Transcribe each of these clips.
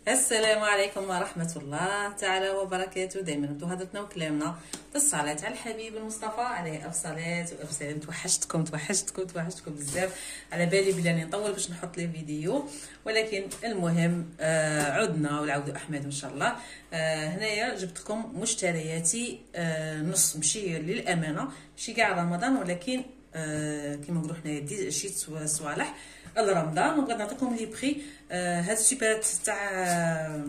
السلام عليكم ورحمة الله تعالى وبركاته. دائما نبدو هضرتنا وكلامنا بالصلاة على الحبيب المصطفى عليه الصلاة والسلام. توحشتكم بزاف، على بالي بلي راني نطول باش نحط لي فيديو، ولكن المهم عدنا والعود احمد ان شاء الله. هنايا جبت لكم مشترياتي نص ماشي للامانه ماشي كاع رمضان، ولكن كيما نقولوا حنايا شي صوالح رمضان، وبغيت نعطيكم لي بري. هاد السوبرات تاع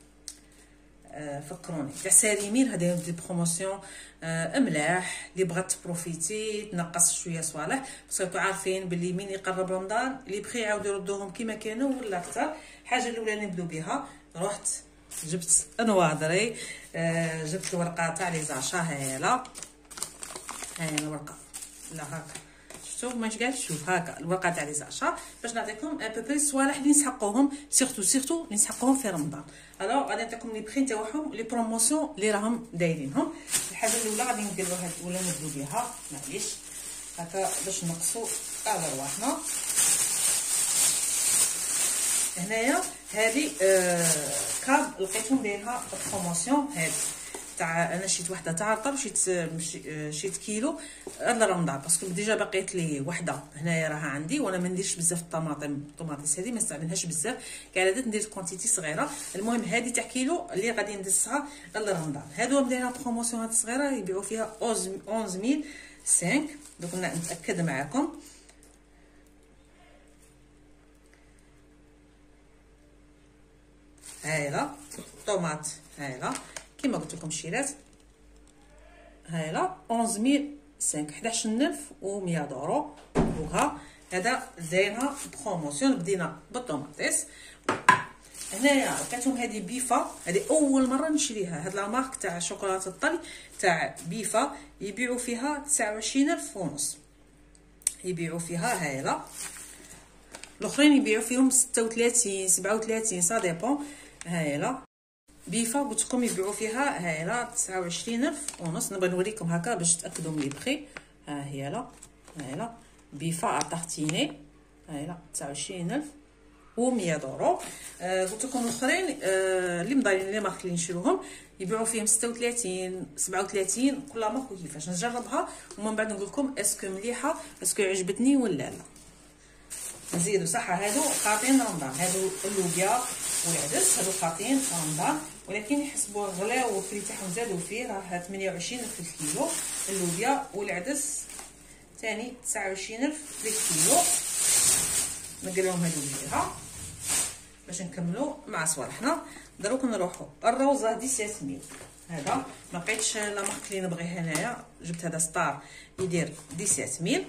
فكروني تاع سالمين، هذا دي بروموسيون ملاح اللي بغات تبروفيتي تنقص شويه صوالح، باسكو عارفين باللي من يقرب رمضان لي بري يعاودوا يردوهم كيما كانوا ولا اكثر. الحاجه الاولى اللي نبداو بها، رحت جبت نواضري، جبت الورقه تاع لي زاشا. هاي الورقه، لا هاكا شوف ماش قاعد تشوف هاكا الورقه تاع لي زاشا، باش نعطيكم ان بوبري الصوالح اللي نسحقوهم سيرتو اللي نسحقوهم في رمضان. الوغ غادي نعطيكم لي بري تاعهم، لي بروموسيون اللي راهم دايرينهم. الحاجه الاولى غادي نديروها ولا نبداو بها، معليش هكا باش نقصوا على رواحنا. هنايا هذه كاب لقيتهم دايرها بروموسيون، هذه تاع انا شيت وحده تاع رطب، شيت كيلو لرمضان، باسكو ديجا بقيت لي وحده هنايا راها عندي، وانا ما نديرش بزاف الطوماطيس هذه ما نستعملهاش بزاف، كاع عادات ندير كونتيتي صغيره. المهم هذه تاع كيلو اللي غادي ندسها لرمضان. هادو مدايرها بروموسيون هاد الصغيره يبيعوا فيها 11005. دوك نتاكد معكم. هايلا طوماط، هايلا كيما قلت لكم شيرات، هايلا 11005 11100 دورو. وها هذا دايرها بروموسيون، بدينا بالطوماطيس. هنايا لقيتهم هذه بيفا، هذه اول مره نشريها، هاد لا مارك تاع شوكولاته الطل تاع بيفا، يبيعوا فيها 29000 ونص، يبيعوا فيها. هايلا الاخرين يبيعوا فيهم 36 37 سا ديبون. هايلا بيفا قلت لكم يبيعوا فيها هايلا 29000 ونص. نبغي نوريكم هكا باش تاكدوا من لي بري. ها هي لا، هايلا بيفا اتارتيني، هايلا 29100 دورو. قلت لكم الاخرين اللي مدايرين لي مارك اللي نشروهم يبيعوا فيهم 36 37، كل مارك وكيفاش. نجربها ومن بعد نقول لكم اسكو مليحه، اسكو عجبتني ولا لا. نزيدو صح هادو قاطين رمضان، هادو اللوبيا والعدس، هادو قاطين رمضان، ولكن يحسبوا الغلا والفري تاعهم زادوا فيه، راه 28000 في الكيلو اللوبيا، والعدس ثاني 29000 في الكيلو. نقلهم هادو ليها باش نكملوا مع صوالحنا. دروك نروحوا الروزه 17000. هذا ما لقيتش لا مارك اللي نبغيها هنايا، جبت هذا ستار يدير 17000.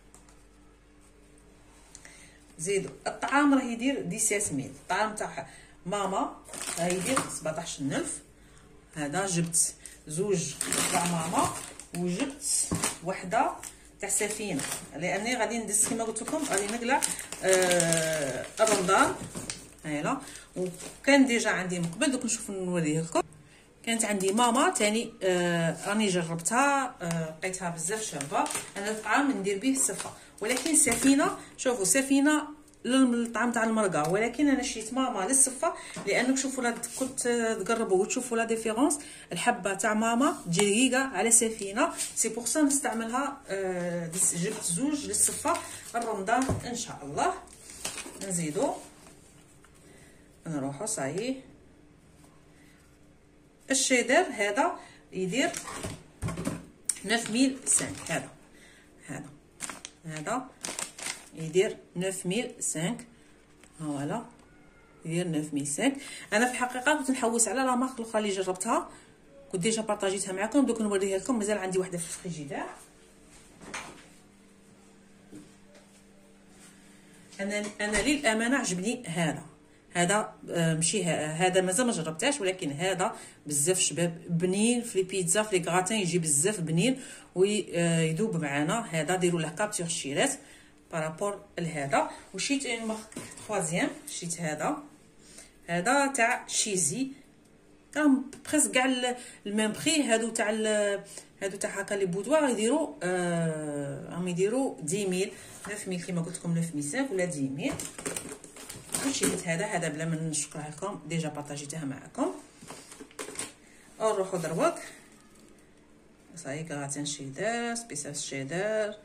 زيدوا الطعام راه يدير 17000، الطعام تاع ماما راه يدير 17000. هذا جبت زوج تاع ماما وجبت وحده تاع سفينه، لاني غادي ندس كما قلت لكم غادي نقلع رمضان. هايلا وكان ديجا عندي من قبل، دوك نشوف نوريه لكم. كانت عندي ماما تاني راني جربتها، لقيتها بزاف شابه. انا الطعام ندير به السفه، ولكن سفينه شوفوا سفينه للطعام تاع المرقه، ولكن انا شريت ماما للسفه، لانك شوفوا كنت تقربوا وتشوفوا لا ديفيرونس. الحبه تاع ماما تجي رقيقه على سفينه، سي بور سا نستعملها. جبت زوج للسفه رمضان ان شاء الله. نزيدو نروحو صايي. الشيدر هذا يدير 9005. هذا يدير 9005. فوالا يدير 9005. انا في الحقيقه كنت نحوس على لا مارك الاخرى اللي جربتها، كنت ديجا بارطاجيتها معكم، دوك نوريها لكم. مازال عندي وحده في الفريجيدير. انا للامانه عجبني هذا ماشي هذا مازال ما جربتهاش، ولكن هذا بزاف شباب بنين في البيتزا في لي غراتين، يجي بزاف بنين ويذوب معنا. هذا ديروا له كابتور الشيرات بارابور لهذا. وشيت اون مارك ثوازيام، شيت هذا تاع شيزي، راهم بريس كاع الميم بري. هادو تاع هكا لي بودوار يديروا راهم يديروا 10000 9000 كيما قلت لكم 9005 ولا 10000. شريت هذا بلا ما نشكرها لكم، ديجا بارطاجيتها معكم. نروحو دروك صاي كغاتين شيدر سبيسال شيدر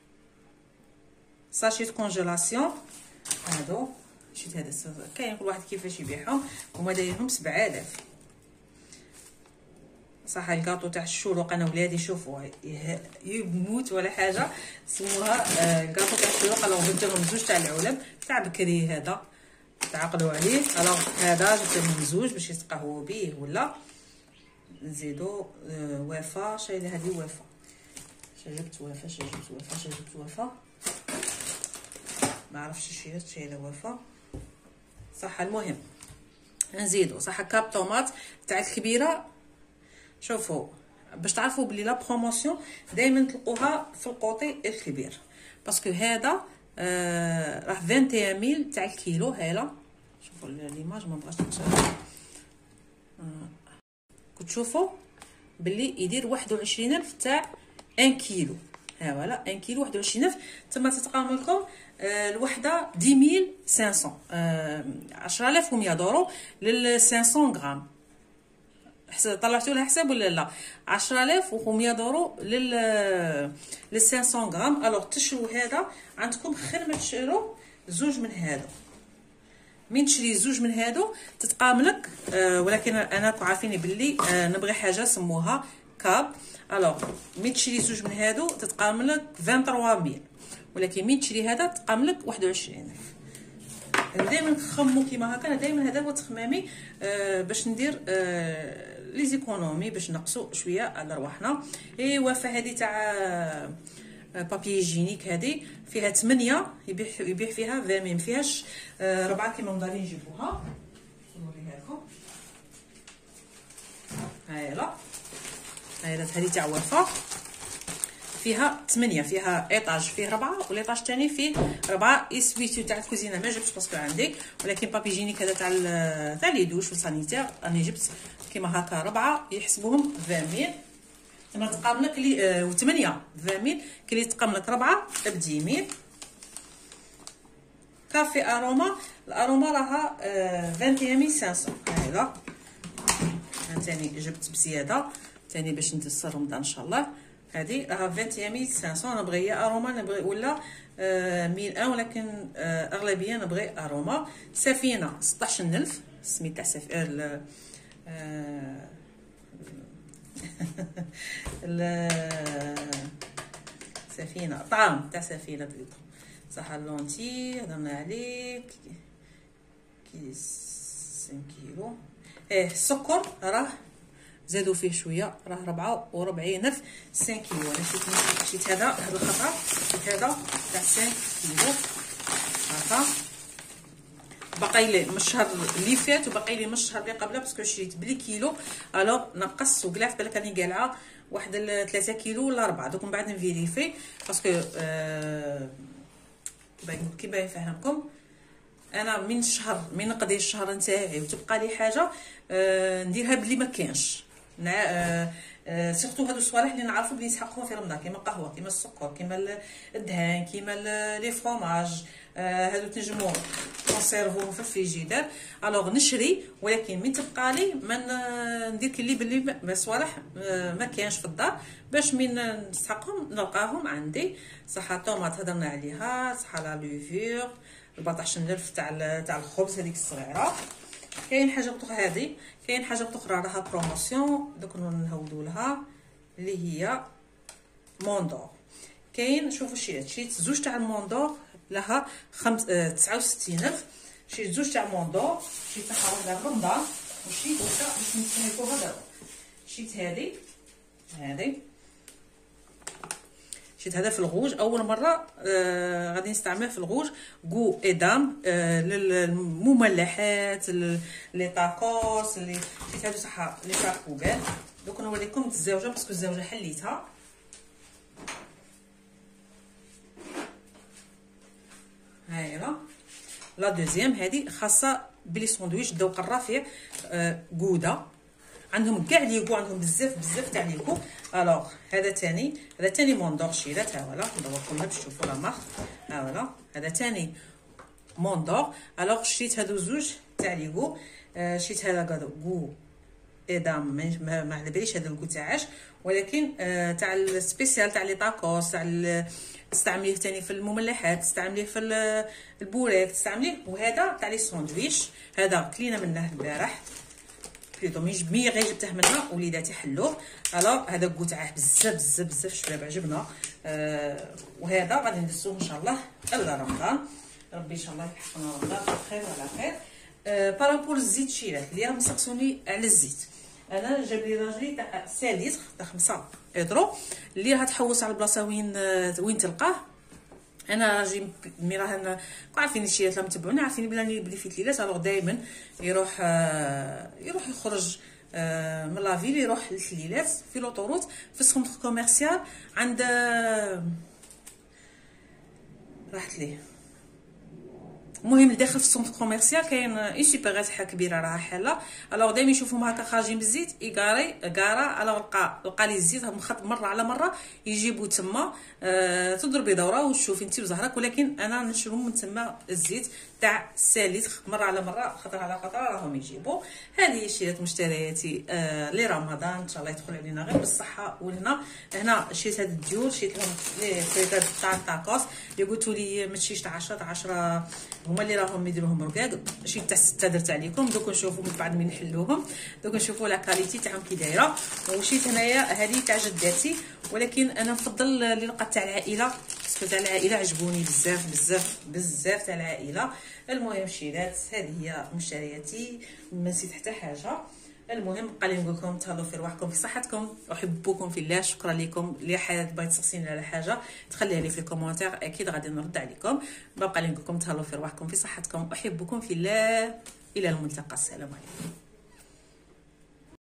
ساشيت كونجيلاسيون. هادو شريت هذا كاين كل واحد كيفاش يبيعهم، هما دايرهم 7000 صح. الكاطو تاع الشروق انا ولادي شوفوا يموت ولا حاجه، سموها الكاطو تاع الشروق. الوغ جبت لهم زوج تاع العلب تاع بكري، هذا تعقلوا عليه. الوغ هذا جبت لهم زوج باش يتقهووا به، ولا نزيدو وافا. شايله هذه وافا، جبت وافا ما عرفتش شايله وافا صح. المهم نزيدو صح كاب طوماط تاع الكبيره. شوفوا باش تعرفوا بلي لا بروموسيون دائما تلقوها في القوطي الكبير، باسكو هذا راه 21000 تاع الكيلو. هاله شوفوا ليماج ما بغاش نقصها. كتشوفوا بلي يدير 21000 تاع 1 كيلو. ها فوالا 1 كيلو 21000. تما تتقام لكم الوحده 10500 10100 دورو لل 500 غرام. طلعتوا لها حساب ولا لا؟ 10100 دورو لل 500 غرام. الوغ تشرو هذا عندكم خير ما تشرو زوج من هادو. من تشري زوج من هادو تتقام لك ولكن انا عارفين بلي نبغي حاجه سموها كاب. الوغ من تشري زوج من هادو تتقام لك 23000، ولكن من تشري هذا تقام لك 21000. دائما نخمو كيما هكا، دائما هذا هو تخمامي باش ندير لي زيكونومي باش نقصوا شويه على رواحنا. وافا هذه تاع بابي جينيك هذه فيها 8 يبيع فيها 20 ما فيهاش 4 كيما مدارين نجيبوها. نوريها لكم. هايلا هذه تاع وافا فيها 8، فيها ايطاج فيه 4 والايطاج الثاني فيه 4. اسويتو تاع الكوزينه ما جبتش باسكو عندي، ولكن بابي جينيك هذا تاع لي دوش والسانيتير راني جبت كيما هكا 4 يحسبوهم 20000. تما تقام لك لي 8 20000 كي تقام لك 4 ب 10000. كافي اروما، الاروما راها 21500. هايلا ثاني جبت بزياده ثاني باش ندير رمضان ان شاء الله. هذه راها 21500. نبغي يا اروما نبغي ولا 1001، ولكن اغلبيه نبغي اروما. سفينه 16000 سميت تاع سفينه طعام تاع سفينه بليطو صح. اللونتي هضرنا عليه كي 5 كيلو. السكر راه زادوا فيه شويه، راه 44000 5 كيلو. انا شريت هذا الخطره، شريت هذا تاع 5 كيلو هكا. باقي لي من الشهر اللي فات وباقي لي من الشهر اللي قبله باسكو شريت بلي كيلو. الوغ نقص وقلعت بالك راني قالعه واحد 3 كيلو ولا 4. دوك من بعد نفيريفي باسكو كي باغي نفهمكم انا من الشهر من نقضي الشهر نتاعي وتبقى لي حاجه نديرها بلي ما كانش. سيرتو هادو الصوالح اللي نعرفوا بلي يسحقوها في رمضان كيما القهوه كيما السكر كيما الدهان كيما لي فروماج. هادو تنجمو كونسيرفوهم في الفريجيدير. الوغ نشري، ولكن من تبقى لي ما ندير كلي بلي صوالح ما كانش في الدار باش من نسحقهم نلقاهم عندي. صح الطوماط هضرنا عليها، صح لا لوفور، البطاطا النرف تاع الخبز هذيك الصغيره. كاين حاجه اخرى هذه، كاين حاجه اخرى راها بروموسيون دوك نهودوا لها اللي هي موندور. كاين شوفوا شريت زوج تاع الموندور لها 69000. شريت زوج تاع موندور، شريت تاعها واحده رمضان وشريت وحده باش نسميكوها دابا. شريت هذه شريت هذا في الغوج اول مره غادي نستعمله في الغوج. غو ادام للمملحات لي طاكوس اللي شريت هذا صح لي طاكوغال. دوك نوريكم الزوجه باسكو الزوجه حليتها. هايلا لا دوزيام هذه خاصه بلي ساندويتش الذوق الرفيع. غودا عندهم كاع ليكو، عندهم بزاف تاع ليكو. الوغ هذا ثاني موندور شيرات. ها فوالا ندوركم باش تشوفوا لا مارك. ها فوالا هذا ثاني موندور. الوغ شريت هادو زوج تاع ليغو، شريت هذا كو ادام ما على باليش هذا الكو تاعاش، ولكن تاع السبيسيال تاع لي طاكوس، تاع تستعمليه ثاني في المملحات، تستعمليه في البوريك، تستعمليه. وهذا تاع لي ساندويتش، هذا كلينا منه البارح بليطو مي غير جبته منه وليداتي حلوه. الوغ هذا الكو تاعه بزاف بزاف بزاف شباب عجبنا. وهذا غادي ندسوه ان شاء الله الا رمضان، ربي ان شاء الله يحقنا رمضان بخير وعلى خير. بارابور الزيت شيرات اللي راهم يسقسوني على الزيت، انا جاب لي راجلي تاع 5 لتر تاع 5 ايطرو اللي راح تحوس على البلاصه وين تلقاه. انا راجي مي راه عارفين الشيرات اللي متبعوني عارفين بلي فيه ليلات. الوغ دائما يروح يخرج من لافيل، يروح لليلات في لوطوروت في السونتر كوميرسيال عند راحت ليه. المهم داخل في السونتر كوميرسيال كاين اون سوبيغات كبيره راها حاله. الوغ دائما يشوفهم هكا خارجين بالزيت كارا. الوغ لقى لي الزيت مخط مره على مره يجيبوا تما. تضربي دوره وتشوفي انت وزهرك، ولكن انا نشرو من تما الزيت تاع 5 لتر مره على مره، خطر على خطر راهم يجيبوا. هذه شريت مشترياتي لرمضان، ان شاء الله يدخل علينا غير بالصحه والهنا. هنا شريت هاد الديول، شريت لهم لي فريطات تاع الطاكوس اللي قلتوا لي ما تشريش تاع 10 هما اللي راهم يديروهم رقاق. شي تاع 6 درت عليكم. دوك نشوفوا من بعد من نحلوهم، دوك نشوفوا لا كاليتي تاعهم كي دايره. وشيت هنايا هذه تاع جداتي، ولكن انا نفضل اللي لقات تاع العائله، باسكو تاع العائله عجبوني بزاف بزاف بزاف تاع العائله. المهم شيرات هذه هي مشترياتي، ما نسيت حتى حاجه. المهم بقى لي نقول لكم تهلاو في رواحكم في صحتكم، احبكم في الله. شكرا لكم. اللي حد بغيت تسقسيني على حاجه تخليها لي في الكومونتير، اكيد غادي نرد عليكم. بقى لي نقول لكم تهلاو في رواحكم في صحتكم، احبكم في الله. الى الملتقى، السلام عليكم.